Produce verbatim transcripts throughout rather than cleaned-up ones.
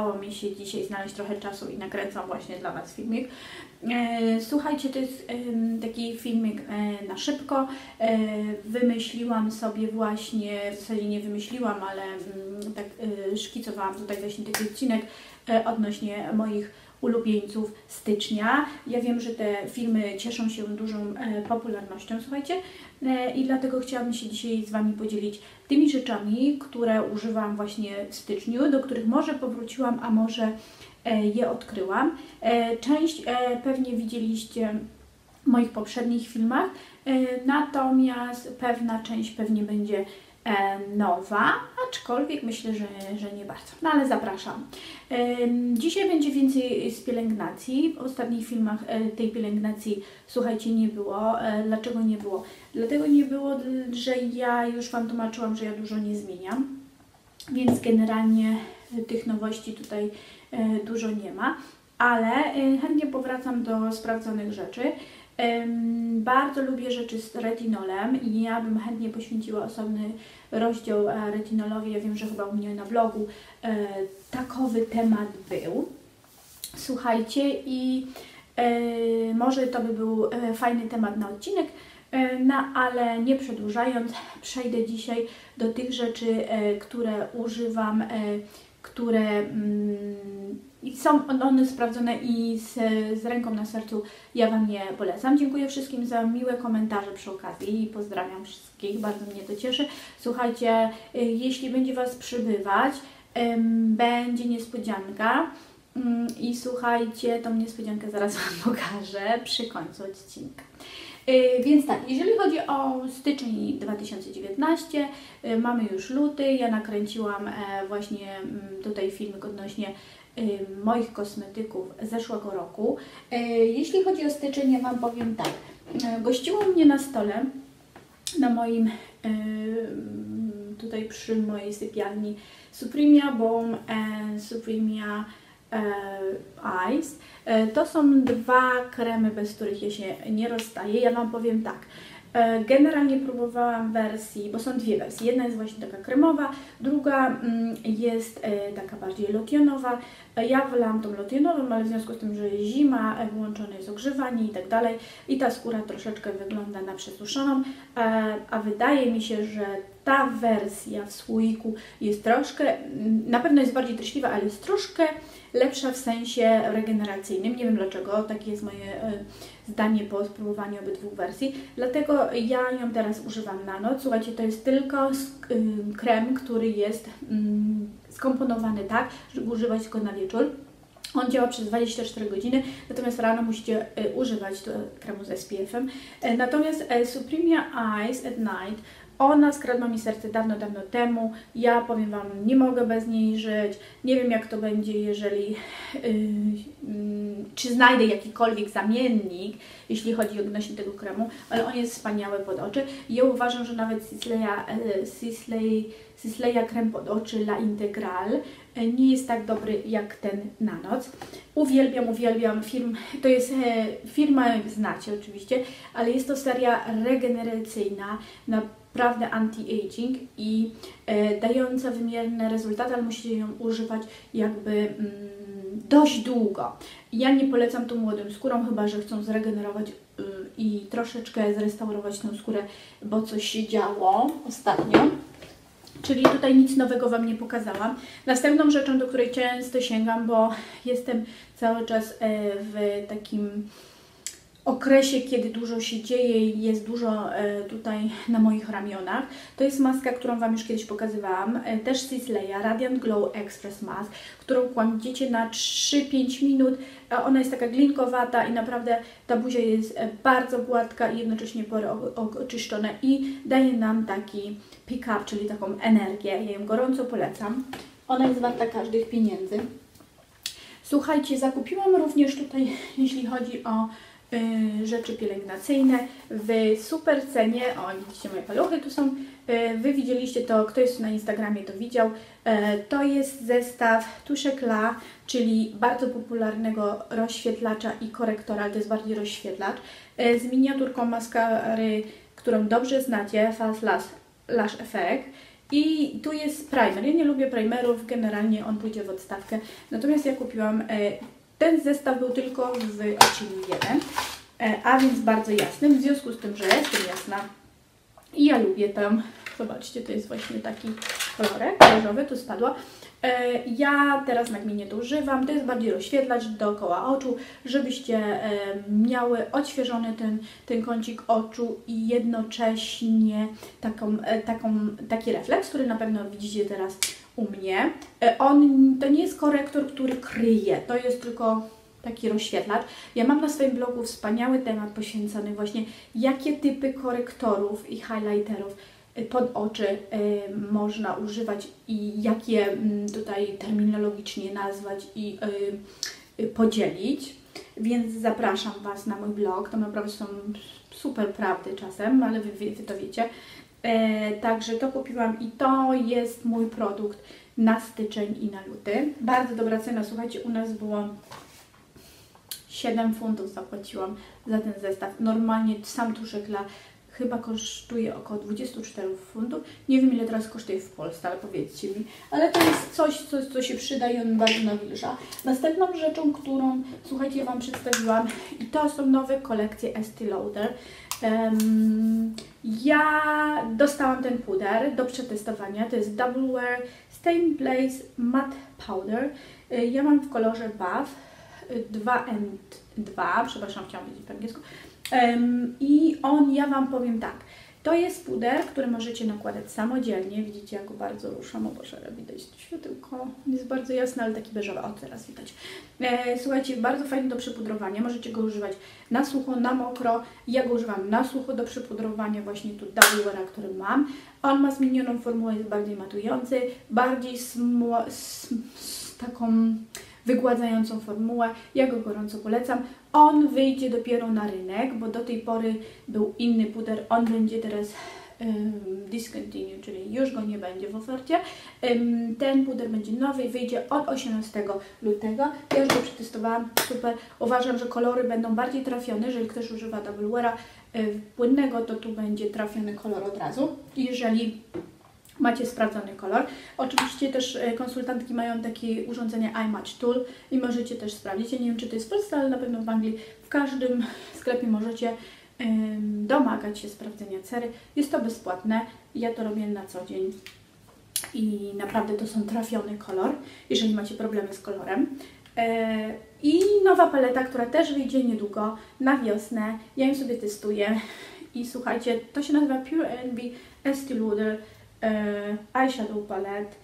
udało mi się dzisiaj znaleźć trochę czasu i nakręcam właśnie dla Was filmik. Słuchajcie, to jest taki filmik na szybko. Wymyśliłam sobie właśnie, w zasadzie nie wymyśliłam, ale tak szkicowałam tutaj właśnie taki odcinek odnośnie moich ulubieńców stycznia. Ja wiem, że te filmy cieszą się dużą popularnością, słuchajcie, i dlatego chciałabym się dzisiaj z Wami podzielić tymi rzeczami, które używam właśnie w styczniu, do których może powróciłam, a może je odkryłam. Część pewnie widzieliście w moich poprzednich filmach, natomiast pewna część pewnie będzie nowa, aczkolwiek myślę, że, że nie bardzo. No ale zapraszam. Dzisiaj będzie więcej z pielęgnacji. W ostatnich filmach tej pielęgnacji, słuchajcie, nie było. Dlaczego nie było? Dlatego nie było, że ja już Wam tłumaczyłam, że ja dużo nie zmieniam, więc generalnie tych nowości tutaj dużo nie ma, ale chętnie powracam do sprawdzonych rzeczy. Bardzo lubię rzeczy z retinolem i ja bym chętnie poświęciła osobny rozdział retinolowi. Ja wiem, że chyba u mnie na blogu takowy temat był. Słuchajcie, i może to by był fajny temat na odcinek, no ale nie przedłużając, przejdę dzisiaj do tych rzeczy, które używam, które i są one sprawdzone i z, z ręką na sercu ja Wam je polecam. Dziękuję wszystkim za miłe komentarze przy okazji i pozdrawiam wszystkich, bardzo mnie to cieszy. Słuchajcie, jeśli będzie Was przybywać, będzie niespodzianka i słuchajcie, tą niespodziankę zaraz Wam pokażę przy końcu odcinka. Więc tak, jeżeli chodzi o styczeń dwa tysiące dziewiętnasty, mamy już luty, ja nakręciłam właśnie tutaj filmik odnośnie moich kosmetyków zeszłego roku. Jeśli chodzi o styczeń, ja Wam powiem tak, gościło mnie na stole, na moim, tutaj przy mojej sypialni, Supremia Balm and Supremia Eyes. To są dwa kremy, bez których ja się nie rozstaję. Ja Wam powiem tak, generalnie próbowałam wersji, bo są dwie wersje. Jedna jest właśnie taka kremowa, druga jest taka bardziej lotionowa. Ja wolałam tą lotionową, ale w związku z tym, że jest zima, włączone jest ogrzewanie i tak dalej i ta skóra troszeczkę wygląda na przesuszoną, a wydaje mi się, że ta wersja w słoiku jest troszkę, na pewno jest bardziej treśliwa, ale jest troszkę lepsza w sensie regeneracyjnym. Nie wiem dlaczego, takie jest moje zdanie po spróbowaniu obydwu wersji. Dlatego ja ją teraz używam na noc. Słuchajcie, to jest tylko krem, który jest skomponowany tak, żeby używać go na wieczór. On działa przez dwadzieścia cztery godziny, natomiast rano musicie używać kremu z S P F em. Natomiast Supremia Eyes at Night, ona skradła mi serce dawno, dawno temu. Ja powiem Wam, nie mogę bez niej żyć. Nie wiem, jak to będzie, jeżeli yy, yy, czy znajdę jakikolwiek zamiennik, jeśli chodzi o odnośnie tego kremu, ale on jest wspaniały pod oczy. Ja uważam, że nawet Sisleya, yy, Sisley, Sisleya krem pod oczy La Integral yy, nie jest tak dobry jak ten na noc. Uwielbiam, uwielbiam firm. To jest e, firma, znacie oczywiście, ale jest to seria regeneracyjna, na naprawdę anti-aging i e, dająca wymierne rezultaty, ale musicie ją używać jakby mm, dość długo. Ja nie polecam to młodym skórom, chyba że chcą zregenerować y, i troszeczkę zrestaurować tą skórę, bo coś się działo ostatnio. Czyli tutaj nic nowego Wam nie pokazałam. Następną rzeczą, do której często sięgam, bo jestem cały czas e, w takim okresie, kiedy dużo się dzieje i jest dużo e, tutaj na moich ramionach. To jest maska, którą Wam już kiedyś pokazywałam, e, też Sisleya Radiant Glow Express Mask, którą kładziecie na trzy pięć minut. E, ona jest taka glinkowata i naprawdę ta buzia jest e, bardzo gładka i jednocześnie pory oczyszczone i daje nam taki pick-up, czyli taką energię. Ja ją gorąco polecam. Ona jest warta każdych pieniędzy. Słuchajcie, zakupiłam również tutaj, jeśli chodzi o rzeczy pielęgnacyjne w super cenie. O, widzicie moje paluchy tu są. Wy widzieliście to, kto jest na Instagramie, to widział. To jest zestaw Touche La, czyli bardzo popularnego rozświetlacza i korektora, ale to jest bardziej rozświetlacz, z miniaturką maskary, którą dobrze znacie, False Lash, Lash Effect. I tu jest primer. Ja nie lubię primerów, generalnie on pójdzie w odstawkę. Natomiast ja kupiłam, e, ten zestaw był tylko w odcieniu jeden, e, a więc bardzo jasnym, w związku z tym, że jestem jasna i ja lubię tam, zobaczcie, to jest właśnie taki kolorek różowy, tu spadło. E, ja teraz nagminnie to używam, to jest bardziej rozświetlacz dookoła oczu, żebyście e, miały odświeżony ten, ten kącik oczu i jednocześnie taką, e, taką, taki refleks, który na pewno widzicie teraz u mnie. E, on to nie jest korektor, który kryje, to jest tylko taki rozświetlacz. Ja mam na swoim blogu wspaniały temat poświęcony właśnie, jakie typy korektorów i highlighterów pod oczy y, można używać i jak je y, tutaj terminologicznie nazwać i y, y, podzielić. Więc zapraszam Was na mój blog. To naprawdę są super prawdy czasem, ale Wy, wy, wy to wiecie. E, także to kupiłam i to jest mój produkt na styczeń i na luty. Bardzo dobra cena. Słuchajcie, u nas było siedem funtów zapłaciłam za ten zestaw. Normalnie sam tuszek dla chyba kosztuje około dwadzieścia cztery funtów. Nie wiem, ile teraz kosztuje w Polsce, ale powiedzcie mi. Ale to jest coś, co, co się przyda i on bardzo nawilża. Następną rzeczą, którą, słuchajcie, Wam przedstawiłam, i to są nowe kolekcje Estee Lauder. Um, ja dostałam ten puder do przetestowania. To jest Double Wear Stain Place Matte Powder. Ja mam w kolorze Bath dwa N dwa, przepraszam, chciałam powiedzieć po angielsku. Um, I on, ja Wam powiem tak, to jest puder, który możecie nakładać samodzielnie. Widzicie, jak go bardzo ruszam, o Boże, widać to światełko, jest bardzo jasne, ale taki beżowy, o teraz widać. E, słuchajcie, bardzo fajny do przypudrowania, możecie go używać na sucho, na mokro. Ja go używam na sucho do przypudrowania, właśnie tu Double Weara, który mam. On ma zmienioną formułę, jest bardziej matujący, bardziej smo, z, z taką wygładzającą formułę. Ja go gorąco polecam. On wyjdzie dopiero na rynek, bo do tej pory był inny puder. On będzie teraz um, discontinued, czyli już go nie będzie w ofercie. Um, ten puder będzie nowy i wyjdzie od osiemnastego lutego. Ja już go przetestowałam, super. Uważam, że kolory będą bardziej trafione. Jeżeli ktoś używa Double Weara y, płynnego, to tu będzie trafiony kolor od razu. Jeżeli macie sprawdzony kolor. Oczywiście też konsultantki mają takie urządzenie Eye Match Tool i możecie też sprawdzić. Ja nie wiem, czy to jest w Polsce, ale na pewno w Anglii w każdym sklepie możecie ym, domagać się sprawdzenia cery. Jest to bezpłatne. Ja to robię na co dzień i naprawdę to są trafiony kolor, jeżeli macie problemy z kolorem. Yy, I nowa paleta, która też wyjdzie niedługo na wiosnę. Ja ją sobie testuję i słuchajcie, to się nazywa Pure N B Estee Lauder Eyeshadow Palette.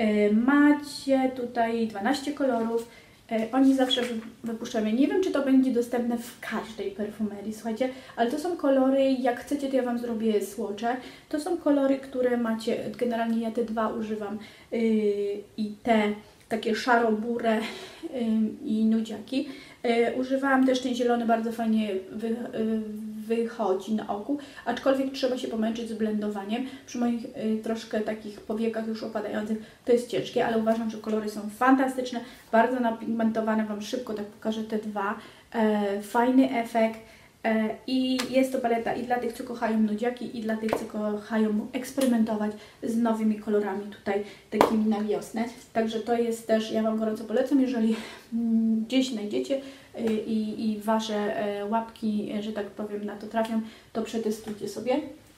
Macie tutaj dwanaście kolorów. Oni zawsze wypuszczają. Nie wiem, czy to będzie dostępne w każdej perfumerii, słuchajcie, ale to są kolory, jak chcecie, to ja Wam zrobię swatche. To są kolory, które macie, generalnie ja te dwa używam i te takie szaro-burę i nudziaki. Używałam też ten zielony, bardzo fajnie wy, wychodzi na oku, aczkolwiek trzeba się pomęczyć z blendowaniem. Przy moich y, troszkę takich powiekach już opadających to jest ciężkie, ale uważam, że kolory są fantastyczne, bardzo napigmentowane. Wam szybko tak pokażę te dwa. E, fajny efekt e, i jest to paleta i dla tych, co kochają nudziaki, i dla tych, co kochają eksperymentować z nowymi kolorami tutaj takimi na wiosnę. Także to jest też, ja Wam gorąco polecam, jeżeli mm, gdzieś znajdziecie I, i Wasze e, łapki, że tak powiem, na to trafią, to przetestujcie sobie.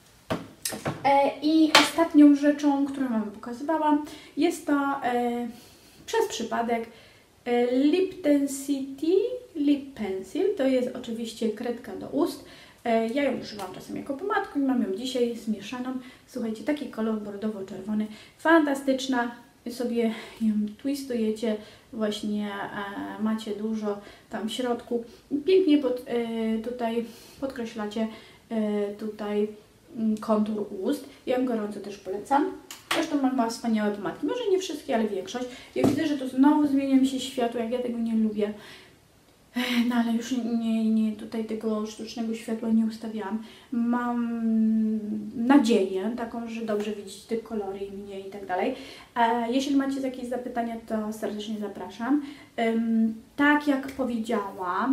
E, I ostatnią rzeczą, którą Wam pokazywałam, jest to e, przez przypadek e, Lip Density Lip Pencil. To jest oczywiście kredka do ust. E, ja ją używam czasem jako pomadkę i mam ją dzisiaj zmieszaną. Słuchajcie, taki kolor bordowo-czerwony, fantastyczna. Sobie ją twistujecie, właśnie e, macie dużo tam w środku. Pięknie pod, e, tutaj podkreślacie e, tutaj kontur ust. Ja ją gorąco też polecam. Zresztą mam ma wspaniałe pomadki. Może nie wszystkie, ale większość. Ja widzę, że tu znowu zmienia mi się światło, jak ja tego nie lubię. No ale już nie, nie tutaj tego sztucznego światła nie ustawiałam. Mam nadzieję taką, że dobrze widzicie te kolory i mnie i tak dalej. Jeśli macie jakieś zapytania, to serdecznie zapraszam. Tak jak powiedziałam,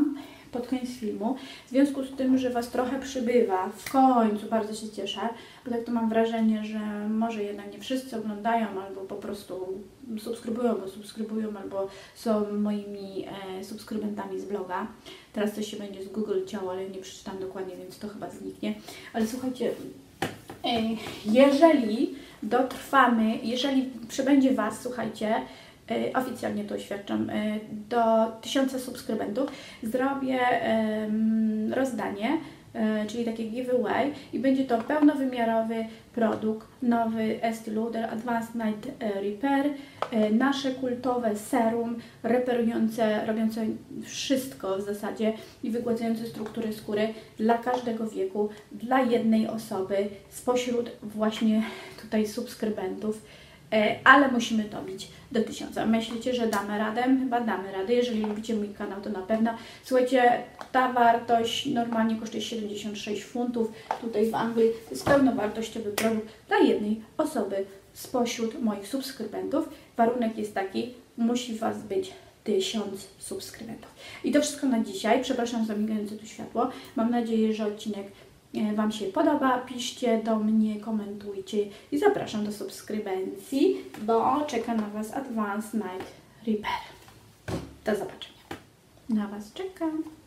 pod koniec filmu. W związku z tym, że Was trochę przybywa, w końcu bardzo się cieszę, bo tak to mam wrażenie, że może jednak nie wszyscy oglądają, albo po prostu subskrybują, bo subskrybują, albo są moimi e, subskrybentami z bloga. Teraz coś się będzie z Google działo, ale nie przeczytam dokładnie, więc to chyba zniknie. Ale słuchajcie, e, jeżeli dotrwamy, jeżeli przybędzie Was, słuchajcie, e, oficjalnie to oświadczam, e, do tysiąca subskrybentów, zrobię e, rozdanie, e, czyli takie giveaway i będzie to pełnowymiarowy produkt, nowy Estée Lauder Advanced Night Repair, e, nasze kultowe serum reperujące, robiące wszystko w zasadzie i wygładzające struktury skóry dla każdego wieku, dla jednej osoby spośród właśnie tutaj subskrybentów, e, ale musimy dobić do tysiąca. Myślicie, że damy radę? Chyba damy radę. Jeżeli lubicie mój kanał, to na pewno. Słuchajcie, ta wartość normalnie kosztuje siedemdziesiąt sześć funtów. Tutaj w Anglii to jest pełnowartościowy produkt dla jednej osoby spośród moich subskrybentów. Warunek jest taki, musi Was być tysiąc subskrybentów. I to wszystko na dzisiaj. Przepraszam za migające tu światło. Mam nadzieję, że odcinek Wam się podoba. Piszcie do mnie, komentujcie i zapraszam do subskrybencji, bo czeka na Was Advanced Night Repair. Do zobaczenia. Na Was czekam.